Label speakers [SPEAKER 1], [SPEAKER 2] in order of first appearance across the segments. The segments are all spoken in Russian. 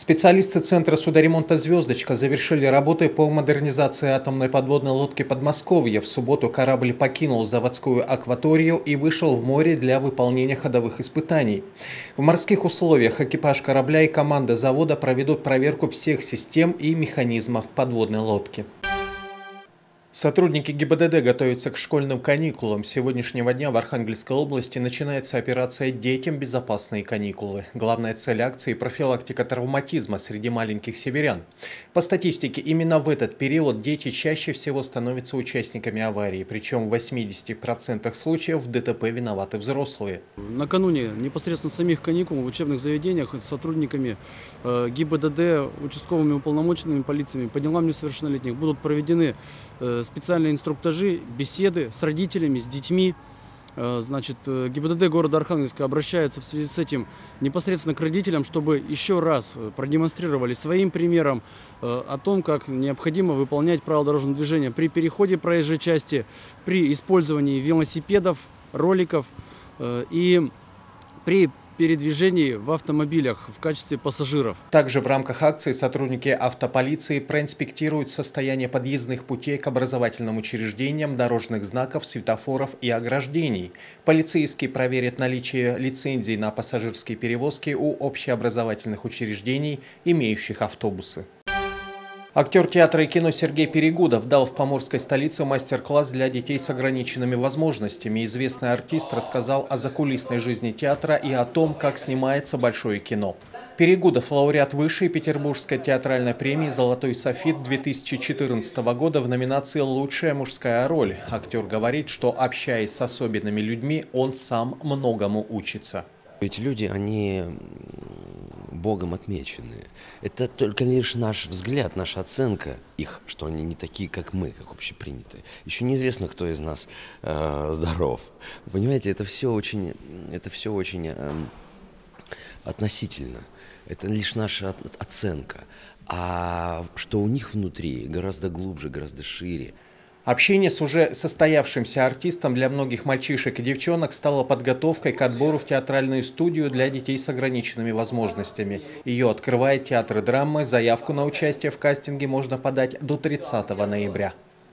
[SPEAKER 1] Специалисты Центра судоремонта «Звездочка» завершили работы по модернизации атомной подводной лодки «Подмосковье». В субботу корабль покинул заводскую акваторию и вышел в море для выполнения ходовых испытаний. В морских условиях экипаж корабля и команда завода проведут проверку всех систем и механизмов подводной лодки. Сотрудники ГИБДД готовятся к школьным каникулам. С сегодняшнего дня в Архангельской области начинается операция «Детям безопасные каникулы». Главная цель акции – профилактика травматизма среди маленьких северян. По статистике, именно в этот период дети чаще всего становятся участниками аварий. Причем в 80% случаев в ДТП виноваты взрослые.
[SPEAKER 2] Накануне непосредственно самих каникул в учебных заведениях с сотрудниками ГИБДД, участковыми уполномоченными полициями по делам несовершеннолетних будут проведены специальные инструктажи, беседы с родителями, с детьми. Значит, ГИБДД города Архангельска обращается в связи с этим непосредственно к родителям, чтобы еще раз продемонстрировали своим примером о том, как необходимо выполнять правила дорожного движения при переходе проезжей части, при использовании велосипедов, роликов и при передвижении в автомобилях в качестве пассажиров.
[SPEAKER 1] Также в рамках акции сотрудники автополиции проинспектируют состояние подъездных путей к образовательным учреждениям, дорожных знаков, светофоров и ограждений. Полицейские проверят наличие лицензий на пассажирские перевозки у общеобразовательных учреждений, имеющих автобусы. Актер театра и кино Сергей Перегудов дал в поморской столице мастер-класс для детей с ограниченными возможностями. Известный артист рассказал о закулисной жизни театра и о том, как снимается большое кино. Перегудов – лауреат Высшей Петербургской театральной премии «Золотой софит» 2014 года в номинации «Лучшая мужская роль». Актер говорит, что, общаясь с особенными людьми, он сам многому учится.
[SPEAKER 3] Эти люди, они Богом отмечены. Это только лишь наш взгляд, наша оценка их, что они не такие, как мы, как общепринятые. Еще неизвестно, кто из нас здоров. Понимаете, это все очень относительно. Это лишь наша оценка. А что у них внутри, гораздо глубже, гораздо шире.
[SPEAKER 1] Общение с уже состоявшимся артистом для многих мальчишек и девчонок стало подготовкой к отбору в театральную студию для детей с ограниченными возможностями. Ее открывает театр драмы. Заявку на участие в кастинге можно подать до 30 ноября.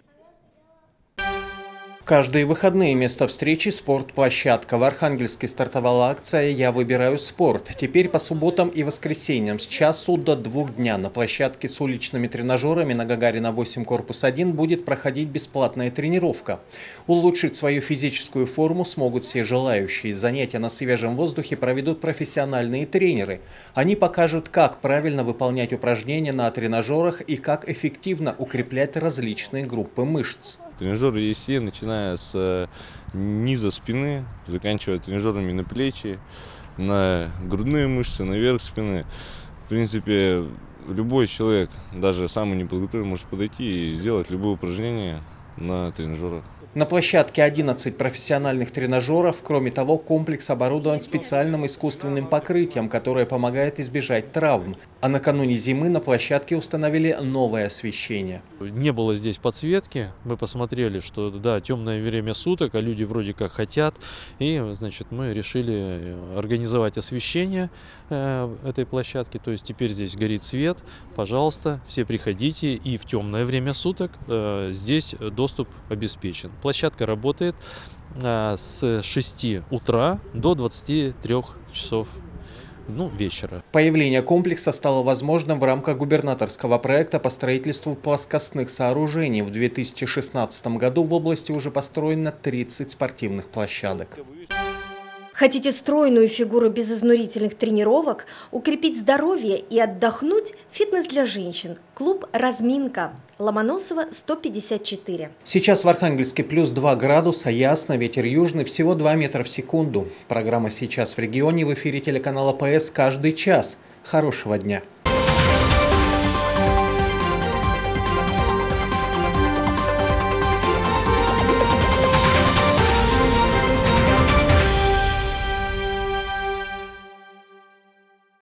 [SPEAKER 1] Каждые выходные место встречи – спортплощадка. В Архангельске стартовала акция «Я выбираю спорт». Теперь по субботам и воскресеньям с часу до 2 дня на площадке с уличными тренажерами на Гагарина 8, корпус 1 будет проходить бесплатная тренировка. Улучшить свою физическую форму смогут все желающие. Занятия на свежем воздухе проведут профессиональные тренеры. Они покажут, как правильно выполнять упражнения на тренажерах и как эффективно укреплять различные группы мышц.
[SPEAKER 4] Тренажеры есть все, начиная с низа спины, заканчивая тренажерами на плечи, на грудные мышцы, на верх спины. В принципе, любой человек, даже самый неподготовленный, может подойти и сделать любое упражнение на тренажерах.
[SPEAKER 1] На площадке 11 профессиональных тренажеров. Кроме того, комплекс оборудован специальным искусственным покрытием, которое помогает избежать травм. А накануне зимы на площадке установили новое освещение.
[SPEAKER 5] Не было здесь подсветки. Мы посмотрели, что да, темное время суток, а люди вроде как хотят. И, значит, мы решили организовать освещение этой площадки. То есть теперь здесь горит свет. Пожалуйста, все приходите. И в темное время суток здесь доступ обеспечен. Площадка работает с 6 утра до 23 часов вечера.
[SPEAKER 1] Появление комплекса стало возможным в рамках губернаторского проекта по строительству плоскостных сооружений. В 2016 году в области уже построено 30 спортивных площадок.
[SPEAKER 6] Хотите стройную фигуру без изнурительных тренировок, укрепить здоровье и отдохнуть? Фитнес для женщин. Клуб «Разминка». Ломоносова, 154.
[SPEAKER 1] Сейчас в Архангельске плюс 2 градуса, ясно, ветер южный, всего 2 метра в секунду. Программа «Сейчас в регионе» в эфире телеканала ПС каждый час. Хорошего дня!